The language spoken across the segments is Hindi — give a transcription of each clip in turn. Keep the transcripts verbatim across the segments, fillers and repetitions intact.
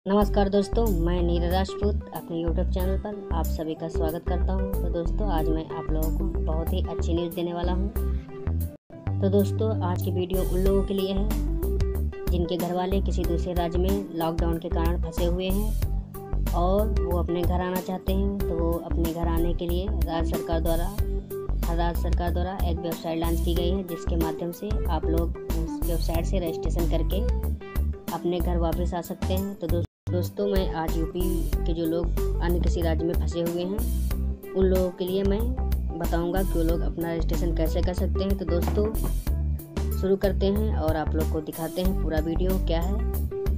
नमस्कार दोस्तों, मैं नीरज राजपूत अपने यूट्यूब चैनल पर आप सभी का स्वागत करता हूं। तो दोस्तों, आज मैं आप लोगों को बहुत ही अच्छी न्यूज़ देने वाला हूं। तो दोस्तों, आज की वीडियो उन लोगों के लिए है जिनके घर वाले किसी दूसरे राज्य में लॉकडाउन के कारण फंसे हुए हैं और वो अपने घर आना चाहते हैं। तो वो अपने घर आने के लिए राज्य सरकार द्वारा राज्य सरकार द्वारा एक वेबसाइट लॉन्च की गई है, जिसके माध्यम से आप लोग उस वेबसाइट से रजिस्ट्रेशन करके अपने घर वापस आ सकते हैं। तो दोस्तों दोस्तों मैं आज यूपी के जो लोग अन्य किसी राज्य में फंसे हुए हैं उन लोगों के लिए मैं बताऊंगा कि वो लोग अपना रजिस्ट्रेशन कैसे कर सकते हैं। तो दोस्तों शुरू करते हैं और आप लोग को दिखाते हैं पूरा वीडियो क्या है।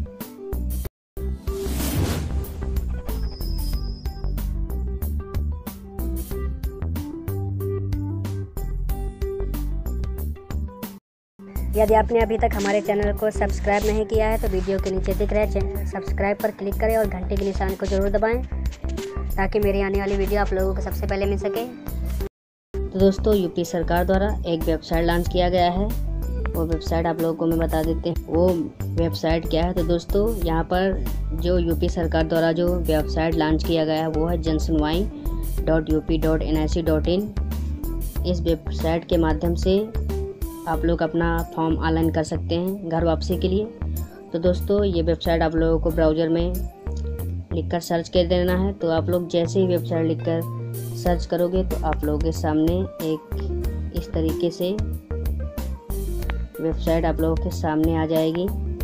यदि आपने अभी तक हमारे चैनल को सब्सक्राइब नहीं किया है तो वीडियो के नीचे दिख रहे सब्सक्राइब पर क्लिक करें और घंटे के निशान को जरूर दबाएं ताकि मेरी आने वाली वीडियो आप लोगों को सबसे पहले मिल सके। तो दोस्तों, यूपी सरकार द्वारा एक वेबसाइट लॉन्च किया गया है। वो वेबसाइट आप लोगों को मैं बता देते हैं वो वेबसाइट क्या है। तो दोस्तों, यहाँ पर जो यूपी सरकार द्वारा जो वेबसाइट लॉन्च किया गया है वो है Jansunwai dot U P dot N I C dot in. इस वेबसाइट के माध्यम से आप लोग अपना फॉर्म ऑनलाइन कर सकते हैं घर वापसी के लिए। तो दोस्तों, ये वेबसाइट आप लोगों को ब्राउज़र में लिखकर सर्च कर देना है। तो आप लोग जैसे ही वेबसाइट लिखकर सर्च करोगे तो आप लोगों के सामने एक इस तरीके से वेबसाइट आप लोगों के सामने आ जाएगी।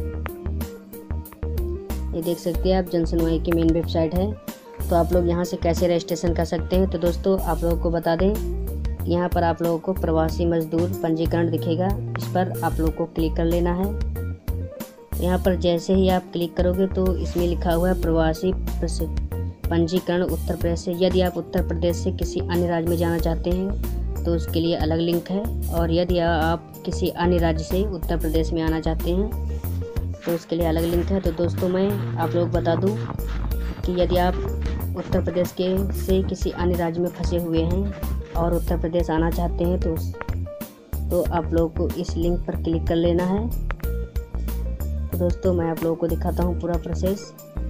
ये देख सकते हैं आप, जनसुनवाई की मेन वेबसाइट है। तो आप लोग यहाँ से कैसे रजिस्ट्रेशन कर सकते हैं। तो दोस्तों, आप लोगों को बता दें, यहाँ पर आप लोगों को प्रवासी मजदूर पंजीकरण दिखेगा, इस पर आप लोग को क्लिक कर लेना है। यहाँ पर जैसे ही आप क्लिक करोगे तो इसमें लिखा हुआ है प्रवासी पंजीकरण उत्तर प्रदेश से। यदि आप उत्तर प्रदेश से किसी अन्य राज्य में जाना चाहते हैं तो उसके लिए अलग लिंक है, और यदि आप किसी अन्य राज्य से उत्तर प्रदेश में आना चाहते हैं तो उसके लिए अलग लिंक है। तो दोस्तों, मैं आप लोग बता दूँ कि यदि आप उत्तर प्रदेश के से किसी अन्य राज्य में फंसे हुए हैं और उत्तर प्रदेश आना चाहते हैं तो तो आप लोग को इस लिंक पर क्लिक कर लेना है। तो दोस्तों, मैं आप लोगों को दिखाता हूँ पूरा प्रोसेस।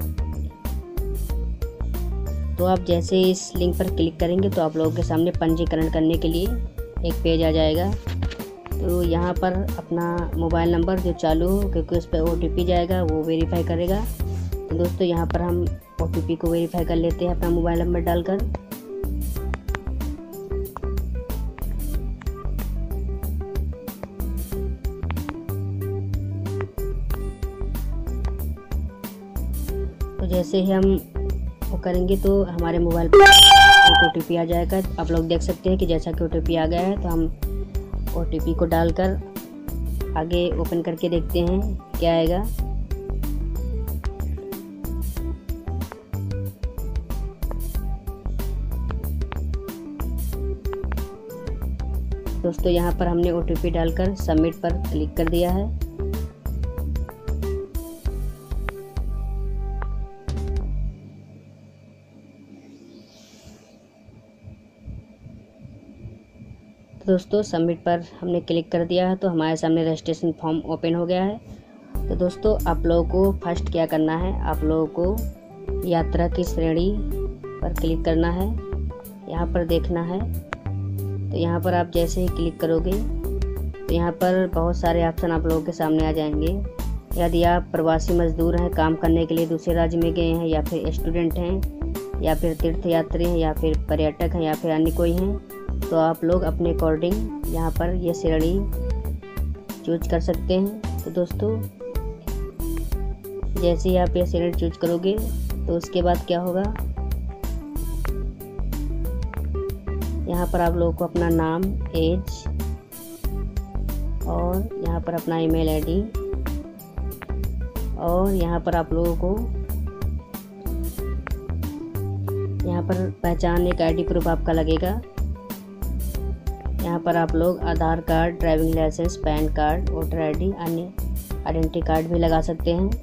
तो आप जैसे इस लिंक पर क्लिक करेंगे तो आप लोगों के सामने पंजीकरण करने के लिए एक पेज आ जाएगा। तो यहाँ पर अपना मोबाइल नंबर जो चालू हो, क्योंकि उस पर ओ टी पी जाएगा, वो वेरीफाई करेगा। तो दोस्तों, यहाँ पर हम ओ टी पी को वेरीफाई कर लेते हैं अपना मोबाइल नंबर डालकर। तो जैसे ही हम वो करेंगे तो हमारे मोबाइल पर एक ओ टी पी आ जाएगा। आप लोग देख सकते हैं कि जैसा कि ओ टी पी आ गया है तो हम ओ टी पी को डालकर आगे ओपन करके देखते हैं क्या आएगा। दोस्तों, यहाँ पर हमने ओ टी पी डालकर सबमिट पर क्लिक कर दिया है। तो दोस्तों, सबमिट पर हमने क्लिक कर दिया है तो हमारे सामने रजिस्ट्रेशन फॉर्म ओपन हो गया है। तो दोस्तों, आप लोगों को फर्स्ट क्या करना है, आप लोगों को यात्रा की श्रेणी पर क्लिक करना है। यहाँ पर देखना है तो यहाँ पर आप जैसे ही क्लिक करोगे तो यहाँ पर बहुत सारे ऑप्शन आप लोगों के सामने आ जाएंगे। यदि आप प्रवासी मजदूर हैं, काम करने के लिए दूसरे राज्य में गए हैं, या फिर स्टूडेंट हैं, या फिर तीर्थयात्री हैं, या फिर पर्यटक हैं, या फिर अन्य कोई हैं, तो आप लोग अपने अकॉर्डिंग यहाँ पर ये श्रेणी चूज कर सकते हैं। तो दोस्तों, जैसे ही आप ये श्रेणी चूज करोगे तो उसके बाद क्या होगा, यहाँ पर आप लोगों को अपना नाम, एज और यहाँ पर अपना ईमेल आईडी, और यहाँ पर आप लोगों को यहाँ पर पहचान एक आईडी प्रूफ आपका लगेगा। यहाँ पर आप लोग Aadhaar card, driving licence, PAN card, voter ID, अन्य आइडेंटिटी कार्ड भी लगा सकते हैं।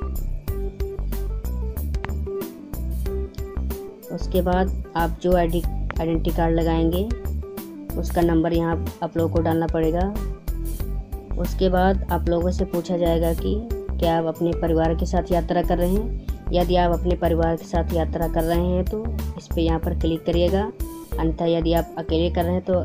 उसके बाद आप जो आईडी आइडेंटिटी कार्ड लगाएंगे उसका नंबर यहाँ आप लोगों को डालना पड़ेगा। उसके बाद आप लोगों से पूछा जाएगा कि क्या आप अपने परिवार के साथ यात्रा कर रहे हैं यदि आप अपने परिवार के साथ यात्रा कर रहे हैं तो इस पर यहाँ पर क्लिक करिएगा। अन्यथा यदि आप अकेले कर रहे हैं तो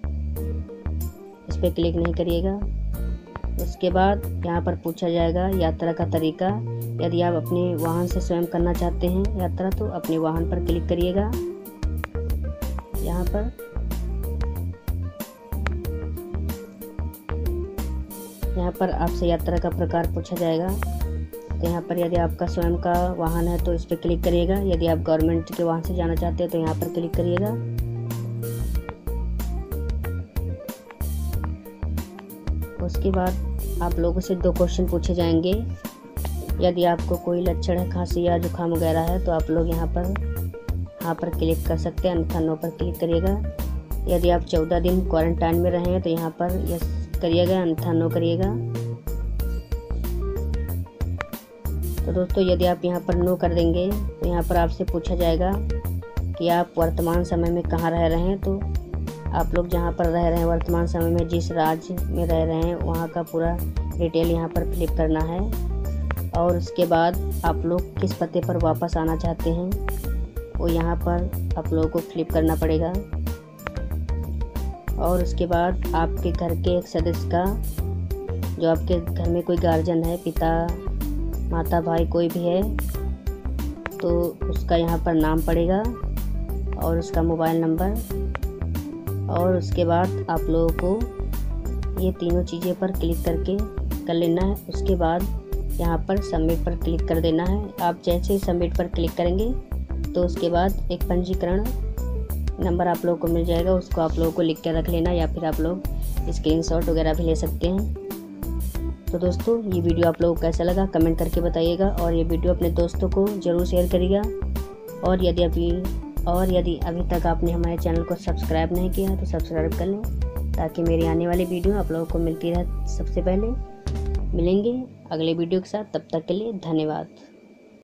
इस पर क्लिक नहीं करिएगा। उसके बाद यहाँ पर पूछा जाएगा यात्रा का तरीका। यदि आप अपने वाहन से स्वयं करना चाहते हैं यात्रा तो अपने वाहन पर क्लिक करिएगा। यहाँ पर यहाँ पर आपसे यात्रा का प्रकार पूछा जाएगा। तो यहाँ पर यदि आपका स्वयं का वाहन है तो इस पर क्लिक करिएगा। यदि आप गवर्नमेंट के वाहन से जाना चाहते हैं तो यहाँ पर क्लिक करिएगा। उसके बाद आप लोगों से दो क्वेश्चन पूछे जाएंगे। यदि आपको कोई लक्षण है, खांसी या जुकाम वगैरह है तो आप लोग यहाँ पर यहाँ पर क्लिक कर सकते हैं, अन्यथा नो पर क्लिक करिएगा। यदि आप चौदह दिन क्वारंटाइन में रहे हैं तो यहाँ पर यस करिएगा, अन्यथा नो करिएगा। तो दोस्तों यदि आप यहाँ पर नो कर देंगे तो यहाँ पर आपसे पूछा जाएगा कि आप वर्तमान समय में कहाँ रह रहे हैं। तो आप लोग जहाँ पर रह रहे हैं वर्तमान समय में, जिस राज्य में रह रहे हैं वहाँ का पूरा डिटेल यहाँ पर फिलिप करना है। और उसके बाद आप लोग किस पते पर वापस आना चाहते हैं वो यहाँ पर आप लोगों को फिलिप करना पड़ेगा। और उसके बाद आपके घर के एक सदस्य का, जो आपके घर में कोई गार्जियन है, पिता माता भाई कोई भी है, तो उसका यहाँ पर नाम पड़ेगा और उसका मोबाइल नंबर। और उसके बाद आप लोगों को ये तीनों चीज़ें पर क्लिक करके कर लेना है। उसके बाद यहाँ पर सबमिट पर क्लिक कर देना है। आप जैसे ही सबमिट पर क्लिक करेंगे तो उसके बाद एक पंजीकरण नंबर आप लोगों को मिल जाएगा। उसको आप लोगों को लिख के रख लेना, या फिर आप लोग स्क्रीनशॉट वगैरह भी ले सकते हैं। तो दोस्तों ये वीडियो आप लोगों को कैसा लगा कमेंट करके बताइएगा, और ये वीडियो अपने दोस्तों को ज़रूर शेयर करिएगा। और यदि अभी और यदि अभी तक आपने हमारे चैनल को सब्सक्राइब नहीं किया तो सब्सक्राइब कर लें, ताकि मेरी आने वाली वीडियो आप लोगों को मिलती रहे सबसे पहले। मिलेंगे अगले वीडियो के साथ, तब तक के लिए धन्यवाद।